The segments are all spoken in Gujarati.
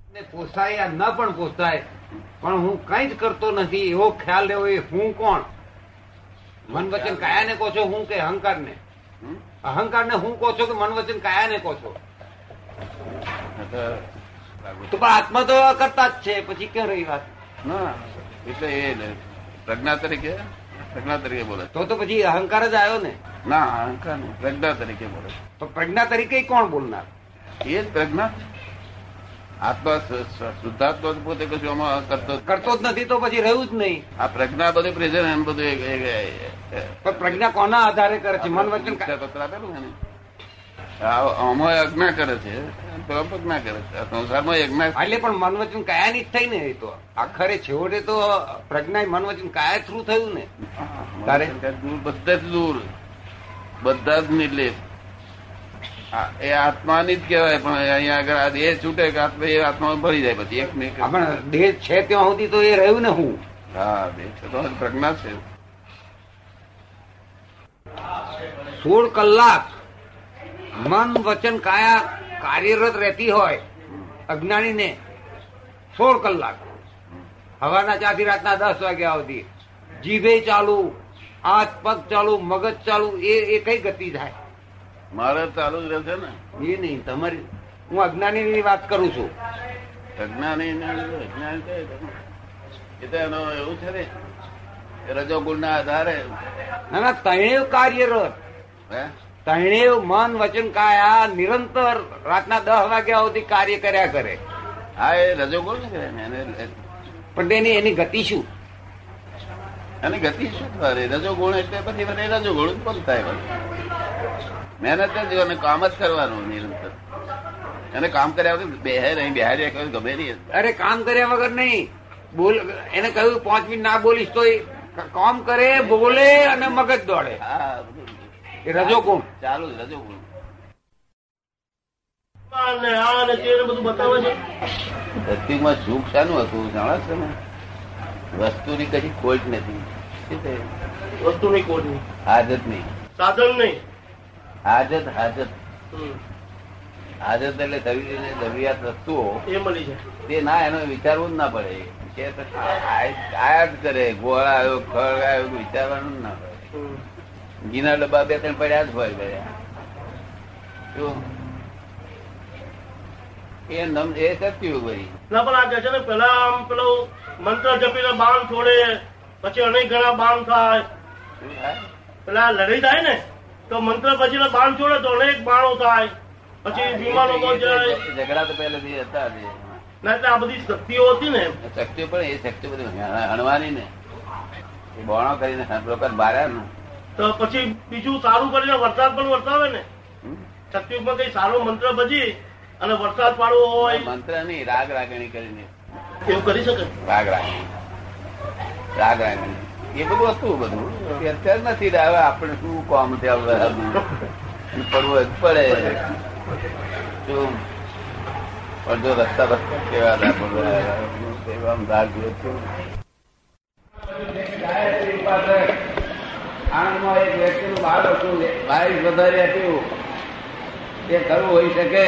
પોસાય ન પણ પોસાય, પણ હું કઈ જ કરતો નથી એવો ખ્યાલ લેવો. એ હું કોણ? મન વચન કાયા ને કહો છો હું કે અહંકાર ને? અહંકાર ને હું કહો છો કે મન વચન કાયા ને કહો છો? તો પણ આત્મા તો કરતા જ છે, પછી ક્યાં રહી વાત? ના એટલે એ પ્રજ્ઞા તરીકે બોલે તો પછી અહંકાર જ આવ્યો ને? ના, અહંકાર નહીં, પ્રજ્ઞા તરીકે બોલે. તો પ્રજ્ઞા તરીકે કોણ બોલનાર? એ જ પ્રજ્ઞા. આત્મા શુદ્ધાત્મા પોતે કશું આમાં કરતો જ નથી, તો પછી રહ્યું જ નહીં. આ પ્રજ્ઞા બધું પ્રેઝન્ટ એમ બધું પણ પ્રજ્ઞા કોના આધારે કરે છે? મન વચન પત્ર આપેલું ને આમાં અજ્ઞા કરે છે, પ્રજ્ઞા કરે છે. સંસારમાં અજ્ઞા એટલે પણ મન વચન કાયા ની જ થઈ ને? એ તો આખરે છેવટે તો પ્રજ્ઞા મન વચન કાયા થ્રુ થયું ને. તારે બધા જ દૂર, બધા જ નિર્લેપ એ આત્માની જ કહેવાય. પણ અહીંયા આગળ દેહ છૂટે કે એ આત્મા ભરી જાય પછી એક ને એક. પણ દેહ છે ત્યાં સુધી તો એ રહ્યું ને હું. હા, દેહ છે તો પ્રજ્ઞા છે. 16 કલાક મન વચન કાયા કાર્યરત રહેતી હોય અજ્ઞાની ને. 16 કલાક હવાના 4 થી રાતના 10 વાગ્યા સુધી જીભે ચાલુ, હાથ પગ ચાલુ, મગજ ચાલુ. એ કઈ ગતિ થાય? મારે ચાલુ જ રહે છે ને. એ નહીં, તમારી હું અજ્ઞાની ની વાત કરું છું. અજ્ઞાની એ તો એનો એવું છે ને રજોગુણ ના આધારે. ના, ત્રણેય કાર્યરત. ત્રણેય મન વચન કાયા નિરંતર રાતના 10 વાગ્યા સુધી કાર્ય કર્યા કરે. હા, એ રજોગુણ ને એને. પણ એની ગતિ શું? એની ગતિ શું કરે? રજોગુણ એટલે પછી રજોગુણ પણ થાય. મહેનત જ કામ જ કરવાનું નિરંતર. એને કામ કર્યા વગર બેહારી ગમે નહીં. અરે કામ કર્યા વગર નહીં. બોલ, એને કહ્યું 5 મિનિટ ના બોલીશ તો કામ કરે, બોલે અને મગજ દોડે. હા, એ રજોગુણ ચાલુ જ રજોગુણ. ધરતીમાં સુખ શાનું હતું જાણો છો ને? વસ્તુની કઈ ખોટ નથી. વસ્તુની ખોટ નહીં, હાજત નહીં, સાધન નહીં, હાજત એટલે શરીરની જરૂરિયાત વસ્તુઓ એ મળી જાય. તે ના, એનો વિચારવું જ ના પડે. આયા જ કરે. ગોળા આવ્યો, ખળ આવ્યો, વિચારવાનું જ ના પડે. ઘીના ડબ્બા 2-3 પડ્યા જ હોય ગયા. એ સત્યું ભાઈ. ના, પણ આ કે છે ને પેલા આમ પેલું મંત્ર જપીને બાણ છોડે, પછી અનેક ઘણા બાણ થાય. પેલા લડાઈ થાય ને તો મંત્ર પછી બાણ છોડે તો અનેક બાણો થાય, પછી વિમાનો જાય. ઝઘડા તો પહેલેથી હતા ના, એટલે આ બધી શક્તિઓ હતી ને. શક્તિઓ પણ એ શક્તિઓ બધી હણવાની ને એ બોણો કરીને લોકો બાર્યા ને તો પછી બીજું સારું કરીને વરસાદ પણ વરસાવે ને. શક્તિમાં કઈ સારો મંત્ર ભજી અને વરસાદ પાડવો હોય. મંત્ર નહીં, રાગ રાગણી કરીને એવું કરી શકે. રાગ રાગણી એ બધું વસ્તુ બધું અત્યારે નથી. હવે આપણે શું કામ ત્યાં પડવું પડે. શું પણ જો રસ્તા કેવા આણંદમાં એક વ્યક્તિનું બાળ હતું, 22 વધારે હતું. તે ખરું હોઈ શકે.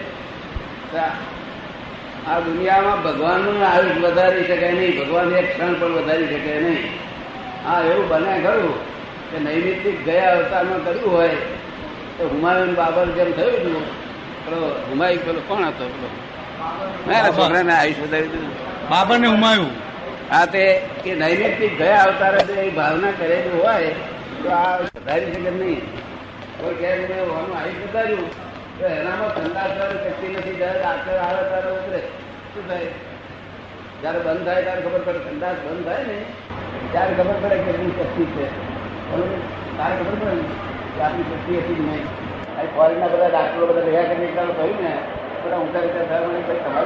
આ દુનિયામાં ભગવાનનું આયુષ વધારી શકે નહીં, ભગવાન એક ક્ષણ પણ વધારી શકે નહીં. હા, એવું બને ખરું કે નૈમિતિક ગયા અવતારમાં કર્યું હોય તો હુમાયુન બાબર જેમ થયું હતું. પેલો હુમાયુ પેલો કોણ હતો? પેલો છોકરાને આયુષ વધારી દીધું, બાબર ને હુમાયુ. હા, તે એ નૈમિતિક ગયા અવતારે એ ભાવના કરેલી હોય તો આ વધારી શકે નહીં. કોઈ કહે આયુષ વધાર્યું તો એનામાં ઠંડા શક્તિ નથી. જયારે આચર આવે ત્યારે ઉતરે. શું થાય? જયારે બંધ થાય ત્યારે ખબર પડે. ઠંડા બંધ થાય ને ત્યારે ખબર પડે કે એની શક્તિ છે. તારે ખબર પડે ને કે આપણી શક્તિ હતી જ નહીં. ફોરેનના બધા ડાક્ટરો બધા ભેગા કરીને એકલા કહ્યું ને બધા ઊંચા રીતે તમારી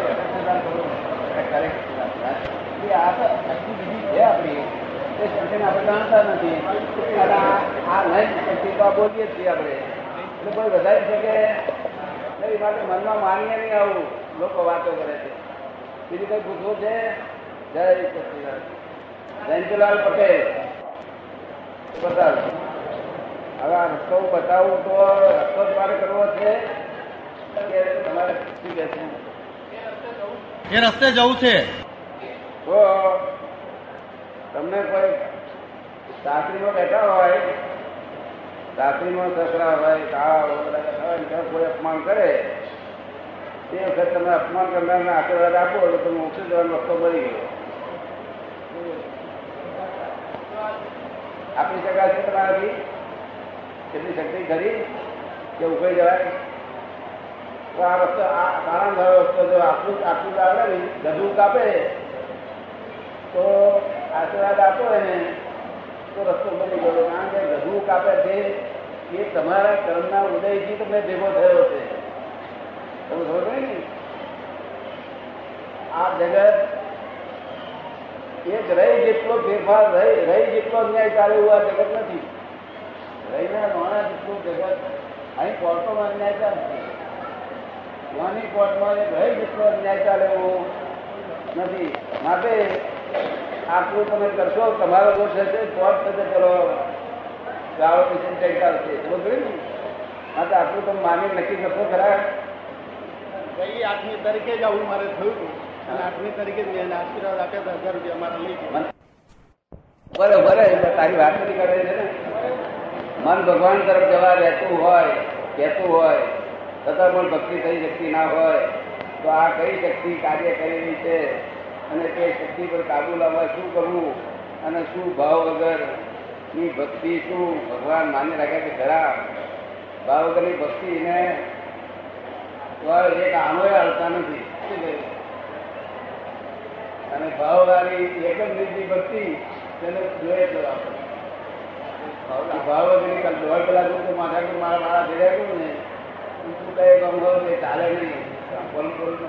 આ તો શક્તિ બીજી છે આપણી. એ શક્તિને આપણે જાણતા નથી. આ નહીં શક્તિ તો આ બોલીએ જ છીએ આપણે. એટલે કોઈ વધારી શકે એ માટે મનમાં માનીએ નહીં. આવું લોકો વાતો કરે છે. બીજું કઈ પૂછવું છે? જય સચિદાનંદ. જયંતિલાલ પટેલ બતાવ. હવે આ રસ્તો બતાવું તો રસ્તો તમારે કરવો છે કે તમારે શું કે છે? એ રસ્તે જવું છે. તો તમને કોઈ શાસ્ત્રીમાં બેઠા હોય, શાસ્ત્રીમાં સસરા હોય, કાળા કોઈ અપમાન કરે તે વખત તમે અપમાન કરનારને આશીર્વાદ આપો તો તમે મોક્ષ જવાનો રસ્તો મળી ગયો. આપણી શકાય છે તમારાથી કેટલી શક્તિ ખરી કે ઉભી જવાય? તો આ રસ્તો આનંદ રસ્તો જો આટલું આટલું આવડે ને ગધું કાપે તો આશીર્વાદ આપો એને તો રસ્તો બની ગયો. કારણ કે ગધું કાપે છે એ તમારા કર્મના ઉદયથી તમને ભેગો થયો છે. તમે ખબર પડે ને આ જગત એક રહી જેટલો ફેરફાર રહી જેટલો અન્યાય ચાલે એવું આ જગત નથી. રહીના નાના જેટલું જગત અહીં કોર્ટોમાં અન્યાય ચાલશે, નાની કોર્ટમાં રહી જેટલો અન્યાય ચાલે એવું નથી. માટે આટલું તમે કરશો તમારો દોષ હશે કોર્ટ થશે ચલો ગાળો પછી કઈ ચાલશે બધું ને. માટે આટલું તમે માની નક્કી કરશો ખરા? ભાઈ 8મી તારીખે જ આવું મારે થયું હતું અને 8મી તારીખે જ મેં આશીર્વાદ આપ્યા હતા 1000 રૂપિયા મારા લઈ ગયા. બરોબર તારી વાત નથી કરે છે ને. મન ભગવાન તરફ જવા રહેતું હોય કહેતું હોય છતાં પણ ભક્તિ થઈ શક્તિ ના હોય તો આ કઈ શક્તિ કાર્ય કરેલી છે અને તે શક્તિ પર કાબુ લાવવા શું કરવું અને શું ભાવ વગરની ભક્તિ શું ભગવાન માની રાખે છે ખરા? ભાવ વગરની ભક્તિને એક આણોય આવતા નથી. શું કહ્યું? અને ભાવવાળી એકમ નિજી ભક્તિ તેને જોઈએ તો ભાવ વગરની 1.5 કલાક તો માથા મારા મારા ભેગા કરું ને શું કહે ગમ ચાલે નહીં. બોલ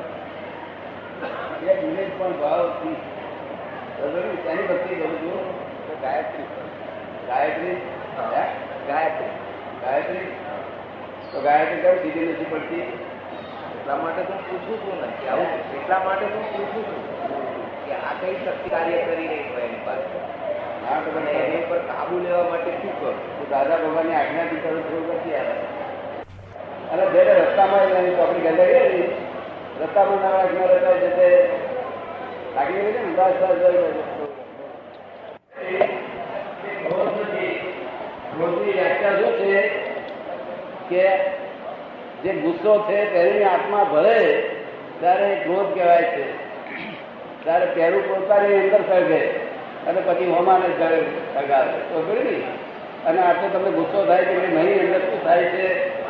એક મિનિટ પણ ભાવ તેની ભક્તિ કરું છું. તો ગાયત્રી ગાયત્રી ગાયત્રી ગાયત્રી તો ગાયત્રી કેમ સીધી નથી પડતી? એટલા માટે તો પૂછું છું ને કે આવું એટલા માટે તો પૂછું છું કે આ કઈ શક્તિ કાર્ય કરી રહી હોય એની પાસે. હા તો એની પર કાબુ લેવા માટે શું કરું? તો દાદા ભગવાનની આજ્ઞાથી કરું થોડું નથી આવે. અને જ્યારે રસ્તામાં આપણી ગેલેરી રસ્તામાં ના આજ્ઞા રહેતા જતે લાગી ગઈ છે ને ક્રોધની વ્યાખ્યા શું છે કે જે ગુસ્સો છે તેની આત્મા ભરે ત્યારે ક્રોધ કહેવાય છે. ત્યારે પહેલું પોતાની અંદર સળગે અને પછી હોમાને સળગાવે તો ખરી ને. અને આટલો તમને ગુસ્સો થાય કે મહી અંદર શું થાય છે?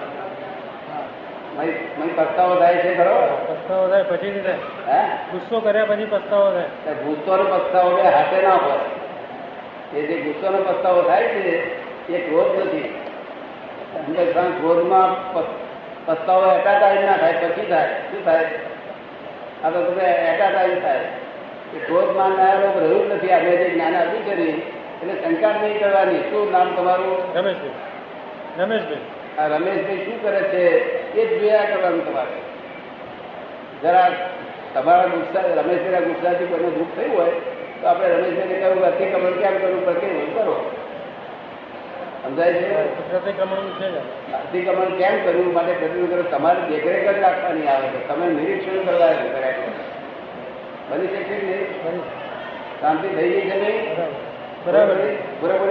પસ્તાવો થાય છે ખરો? પસ્તાવો થાય પછી નહીં થાય. હે ગુસ્સો કર્યા પછી પસ્તાવો થાય. ગુસ્સો નો પસ્તાવો બે હાથે ના હોય. એ જે ગુસ્સો નો પસ્તાવો થાય છે એ ક્રોધ નથી. ક્રોધમાં પસ્તાવો એટા ટાઈમ ના થાય પછી થાય. શું થાય? આ તો તમે એટા ટાઈમ થાય. એ ક્રોધ માનનાર રહ્યું જ નથી. આપણે જે જ્ઞાન આપ્યું છે ને એટલે શંકા નહીં કરવાની. શું નામ તમારું? રમેશભાઈ. રમેશભાઈ. આ રમેશભાઈ શું કરે છે એ જ જોયા કરવાનું તમારે. જરા તમારા ગુસ્સા રમેશભાઈના ગુસ્સાથી કોઈને દુઃખ થયું હોય તો આપણે રમેશભાઈને કહ્યું અતિક્રમણ કેમ કરવું પ્રતિક્રમણ કરો. સમજાય છે? અતિક્રમણ કેમ કરવું માટે પ્રતિક્રમણ કરો. તમારે દેખરેખ જ રાખવાની આવે છે. તમે નિરીક્ષણ કરવા કર્યા બની શકશે નહીં? શાંતિ થઈ ગઈ છે નહીં? બરાબર બરાબર.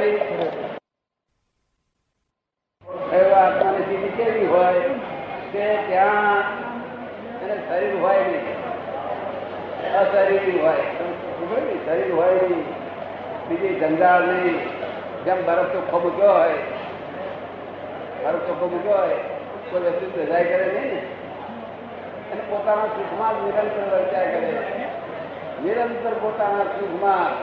આત્માની સ્થિતિ કેવી હોય કે ત્યાં એને શરીર હોય નહીં, અશરીરી હોય. શરીર હોય નહીં, બીજી જંજાળ નહીં. જેમ બરફ ચોખ્ખો મૂક્યો હોય, બરફ ચોખ્ખો મૂક્યો હોય કોઈ વસ્તુ સજાય કરે નહીં ને. અને પોતાના સુખમાં નિરંતર વર્ત્યા કરે. નિરંતર પોતાના સુખમાં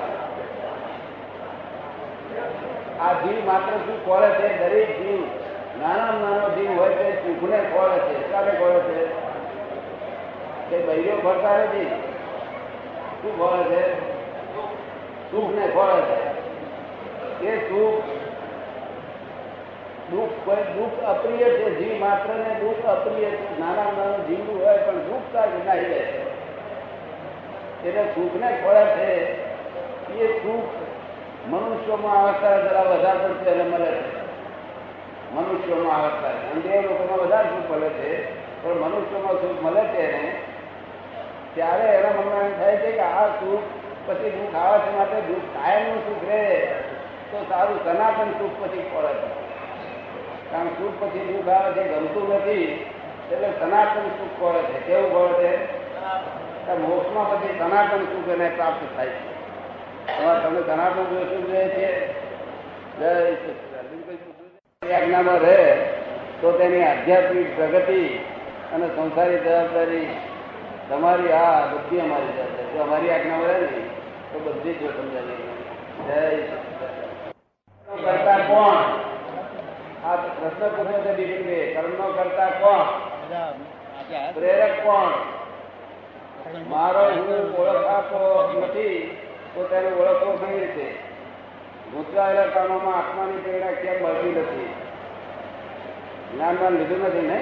આ જીવ માત્ર શું ખોળે છે? દરેક જીવ નાના નાનો જીવ હોય તે સુખને ખોળે છે. શાને ખોળે છે? તે બૈરીઓ ખોળતા નથી. શું ખોળે છે? સુખને ખોળે છે. એ સુખ દુઃખ કોઈ દુઃખ અપ્રિય છે. જીવ માત્ર ને દુઃખ અપ્રિય છે. નાના નાનું જીવનું હોય પણ દુઃખ કાઢી નાખી દે. એટલે સુખને ખોળે છે. એ સુખ મનુષ્યોમાં અવસ્થા જરા વધારે પડશે અને મળે છે. મનુષ્યોમાં અવસ્થા અંગે લોકોમાં વધારે સુખ મળે છે પણ મનુષ્યોમાં સુખ મળે છે એને ત્યારે એના મનમાં એમ થાય છે કે આ સુખ પછી દુઃખ આવે છે, માટે દુઃખ કાયમનું સુખ રહે તો સારું, સનાતન સુખ પછી પડે છે. કારણ સુખ પછી દુઃખ આવે છે ગમતું નથી, એટલે સનાતન સુખ પડે છે. કેવું પડે છે? મોક્ષમાં પછી સનાતન સુખ એને પ્રાપ્ત થાય છે. તમે સનાતન સુખ જોઈએ છે. આજ્ઞામાં રહે તો તેની આધ્યાત્મિક પ્રગતિ અને સંસારી જવાબદારી તમારી, આ બધી અમારી જવાબદારી. જો અમારી આજ્ઞામાં રહે ને તો બધી જ સમજાવી. જય કરતા કોણ? આ પ્રશ્ન પૂછે છે દીકરી, કર્મનો કરતા કોણ? પ્રેરક કોણ? મારો હું ઓળખાતો નથી તો તેને ઓળખવો કેવી રીતે? ગૂંચવાયેલા કામોમાં આત્માની પ્રેરણા કેમ મળતી નથી? જ્ઞાનમાં લીધું નથી ને?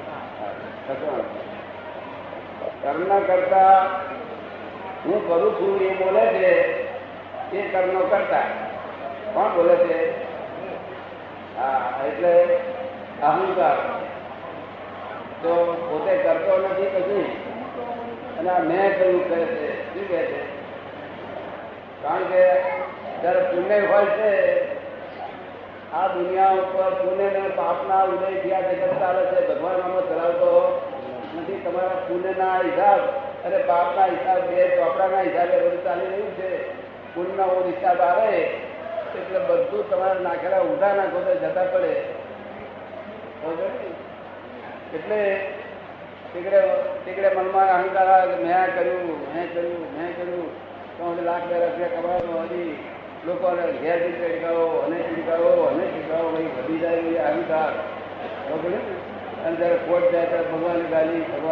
કર્મ કરતા હું કરું છું એ બોલે છે, એ કર્મ કરતા કોણ બોલે છે? હા, એટલે અહંકાર. તો પોતે કરતો નથી કશું, અને મેં કર્યું કહે છે. શું કહે છે? કારણ કે જયારે પુણ્ય હોય છે, આ દુનિયા ઉપર પુણ્ય ને પાપના ઉદયથી આ જગત ચાલે છે. ભગવાન આમાં ચલાવતો નથી. તમારા પુણ્યના હિસાબ અને પાપના હિસાબ, બે ચોપડાના હિસાબે બધું ચાલી રહ્યું છે. પુણ્યનો હિસાબ આવે એટલે બધું તમારે નાખેલા ઊંધા નાખો તો જતા પડે. એટલે તીકડે મનમાં અહંકાર આવે, મેં કર્યું તો લાખ 2 રૂપિયા કમાવાનો, હજી લોકોને ઘેર ચીડકાવો અને ચીડકાવો ભાઈ વધી જાય અહંકાર. અને જયારે કોર્ટ જાય ત્યારે ભગવાનની ગાલી છે.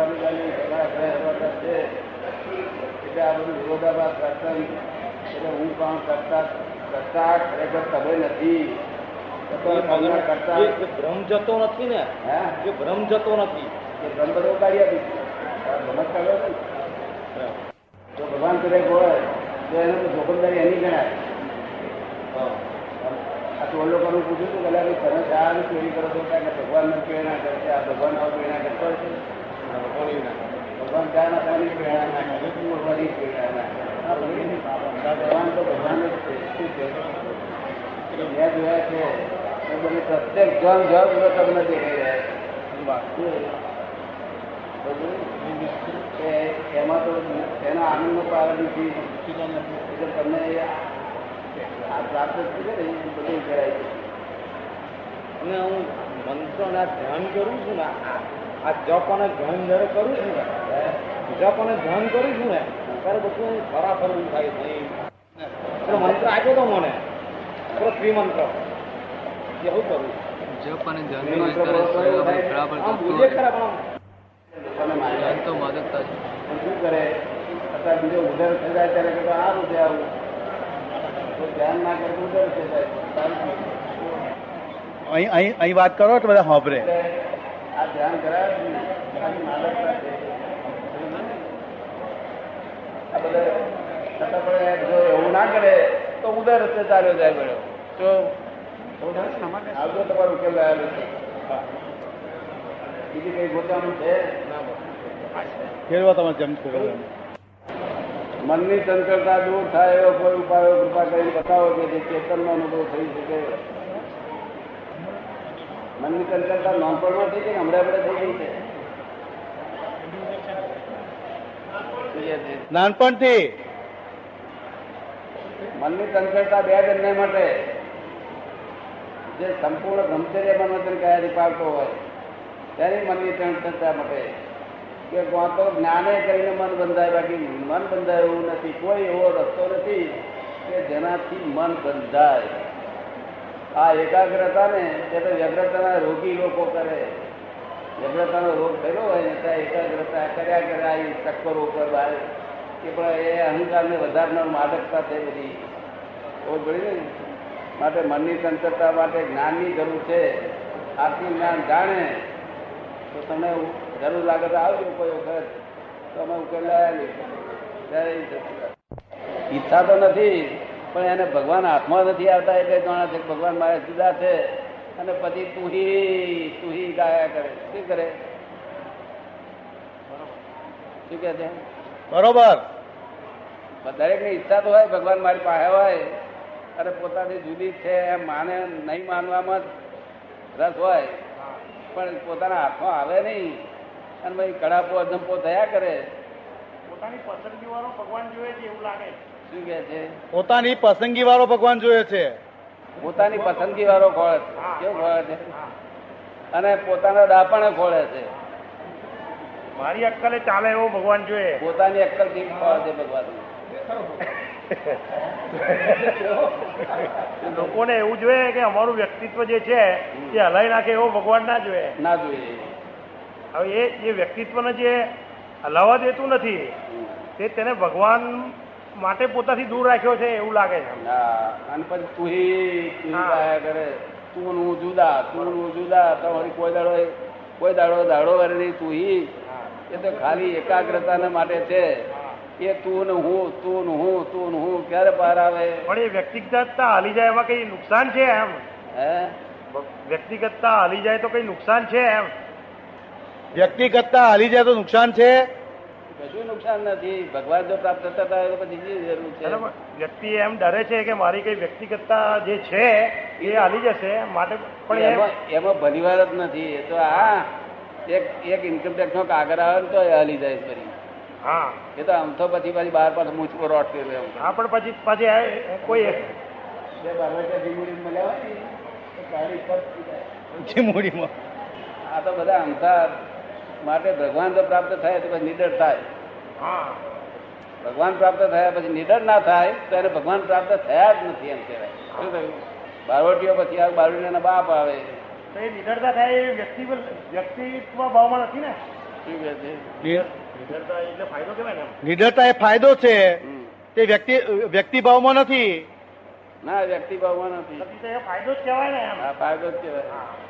એટલે આ બધું વિરોધાભાસ કરતા, એટલે હું કામ કરતા ખરેખર તમે નથી કરતા. ભ્રમ જતો નથી ને? હા, જે ભ્રમ જતો નથી એ ભ્રમ બધો કાઢી આપી ભ્રમત કાઢો ને. જો ભગવાન કરે હોય તો એનું જોખમદારી એની ગણાય. આ તો લોકોનું પૂછ્યું હતું કે તમે શાની ચોરી કરો છો? કે ભગવાનને પ્રેરણા કરશે. આ ભગવાન આવું પ્રેરણા કરતો છે? ભગવાન ક્યાં ના થવાની પ્રેરણા ના કરે? ભગવાન તો ભગવાન જ છે. શું છે? મેં જોયા છે બને પ્રત્યેક જન તમને દેખાઈ રહ્યા છે. એમાં તો એના આનંદનો પાર નથી. એટલે તમને આ પ્રાપ્ત છે ને એ બધું કરાય છે. અને હું મંત્રોના ધ્યાન કરું છું ને, આ જપ અને ધ્યાન જયારે કરું છું ને, જપ અને ધ્યાન કરું છું ને ત્યારે બધું ખરાખર થાય નહીં. મંત્ર આપ્યો તો મને પૃથ્વી મંત્ર, એવું કરું જપ અને ધ્યાન બરાબર તો માદકતા છે. શું કરે અત્યારે બીજો ઉધર થઈ જાય ત્યારે કે સારું છે, આવું ધ્યાન ના કરતું ઉધર થઈ જાય. અહીં વાત કરો તો બધા સાંભળે. આ ધ્યાન કરાય માદકતા છે. આ બધા છતાં પણ જો એવું ના કરે તો ઉધર રસ્તે ચાલ્યો જાય ગયો. તો આવજો તમારું ઉકેલ આવેલું છે. બીજી કઈ ગોતાનું છે? કેળવા તમે જેમ મનની ચંચળતા દૂર થાય એવો કોઈ ઉપાયો કૃપા કરીને બતાવો કે જે ચેતનનો અનુભવ થઈ શકે. મનની ચંચળતા નાનપણમાં થઈ છે કે હમણાં થઈ ગઈ છે? નાનપણથી મનની ચંચળતા 2 જણને માટે જે સંપૂર્ણ બ્રહ્મચર્ય મનોવચન કયાથી પાડતો હોય તેની મનની ચંચળતા માટે કે તો જ્ઞાને કરીને મન બંધાય, બાકી મન બંધાય એવું નથી. કોઈ એવો રસ્તો નથી કે જેનાથી મન બંધાય. આ એકાગ્રતા ને એ તો વ્યગ્રતાના રોગી લોકો કરે. વ્યગ્રતાનો રોગ થયેલો હોય ને ત્યાં એકાગ્રતા કર્યા ચક્કરો ઉપર બહાર કે પણ એ અહંકારને વધારનાર માદકતા છે બધી. કોઈ ભણી ને માટે મનની ચંચળતા માટે જ્ઞાનની જરૂર છે. આત્મ જ્ઞાન જાણે તો તમને જરૂર લાગે તો આવજો કોઈ વખત, તો અમે ઉકેલાયા. ઈચ્છા તો નથી પણ એને ભગવાન હાથમાં નથી આવતા એટલે જાણે છે ભગવાન મારે જુદા છે. અને પછી તુહી ગાયા કરે. શું કરે? શું કે છે? બરોબર. દરેક ની ઈચ્છા તો હોય ભગવાન મારી પાસે હોય અને પોતાની જુદી છે એમ માને નહીં માનવામાં જ રસ હોય, પણ પોતાના હાથમાં આવે નહીં અને ભાઈ કડાપો અજંપો થયા કરે. પોતાની પસંદગી વાળો ભગવાન જોઈએ છે એવું લાગે. શું કે છે? પોતાની પસંદગી વાળો ભગવાન જોઈએ છે. પોતાની પસંદગી વાળો ખોળે છે. કેવું ખોળે છે? અને પોતાના દાપણે ખોળે છે. મારી અક્કલે ચાલે એવો ભગવાન જોઈએ. પોતાની અક્કલ થી ખોળે છે ભગવાન. લોકોને એવું જોઈએ કે અમારું વ્યક્તિત્વ જે છે એ હલાઈ નાખે એવો ભગવાન ના જોઈએ. ના જોઈએ. હવે એ વ્યક્તિત્વને જે હલાવવા દેતું નથી તે તેને ભગવાન માટે પોતાથી દૂર રાખ્યો છે એવું લાગે છે. હા, અને પછી તું પાયા કરે. તું હું જુદા, તું હું જુદા. તમારી કોઈ દાડો વરે નહીં. તું એ તો ખાલી એકાગ્રતાના માટે છે. એ તું ને હું, તું ને હું, તું ને હું ક્યારે પાર આવે? પણ એ વ્યક્તિગતતા હાલી જાય એમાં કઈ નુકસાન છે એમ? હે? વ્યક્તિગતતા હાલી જાય તો કઈ નુકસાન છે એમ? વ્યક્તિગતતા હાલી જાય તો નુકસાન છે? કશું નુકસાન નથી. ભગવાન જો પ્રાપ્ત થતા હોય તો પછી જે જરૂર છે. બરાબર. વ્યક્તિ એમ ડરે છે કે મારી કઈ વ્યક્તિગતતા જે છે એ હાલી જશે માટે, પણ એમાં ભલી વાર જ નથી. એ તો એક ઇન્કમટેક્સ નો કાગળ આવે ને તો એ હાલી જાય ફરી. હા, એ તો આમ તો પછી બહાર પાછું મૂછ પર રોટ કર્યું. હા, પણ પછી કોઈ બે બારવટિયા જીમુડી મળ્યા હોય ને તો ગાડી પર જીમુડીમાં. આ તો બધા અંધાર માટે ભગવાન જો પ્રાપ્ત થાય તો પછી નિડર થાય. હા, ભગવાન પ્રાપ્ત થયા પછી નિડર ના થાય તો એને ભગવાન પ્રાપ્ત થયા જ નથી એમ કહેવાય. શું થયું? બારવટીઓ પછી આ બારવટીના બાપ આવે. તો એ નિડરતા થાય એ વ્યક્તિત્વ ભાવમાં નથી ને. શું કહે છે? નિડરતા એટલે ફાયદો કેવાય ને એમ. નિડરતા એ ફાયદો છે, તે વ્યક્તિભાવમાં નથી. ના, વ્યક્તિ ભાવમાં નથી. પછી તો એ ફાયદો જ કહેવાય ને એમ. આ ફાયદો જ કહેવાય.